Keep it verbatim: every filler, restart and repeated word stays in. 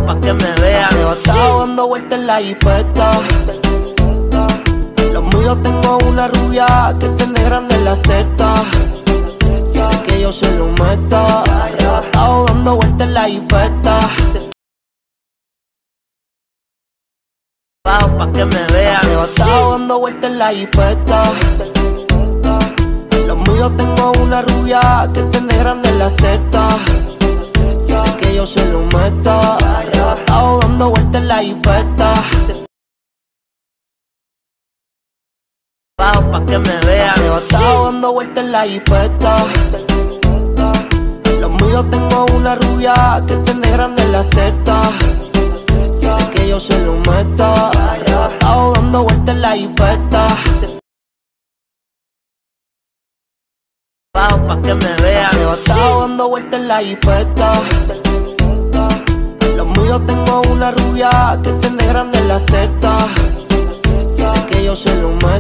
pa' que me vean. Arrebatado dando vueltas en la jipeta. Los míos tengo una rubia que tiene grande las tetas. Quiere que yo se lo meta. Arrebatado dando vueltas en la jipeta. Bajo pa' que me vean. Arrebatado dando vueltas en la jipeta. Los míos tengo una rubia que tiene grande las tetas. Quiere que yo se lo meta. Arrebatado dando vueltas en la jipeta. Bajo pa' que me vean. Arrebatado dando vueltas en la jipeta. Los míos tengo una rubia que tiene grande las tetas. Quiere que yo se lo meta. Arrebatado dando vueltas en la jipeta. Bajo pa' que me vean. Arrebatado dando vueltas en la jipeta. Los míos tengo una rubia que tiene grande las tetas. Quiere que yo se lo meta.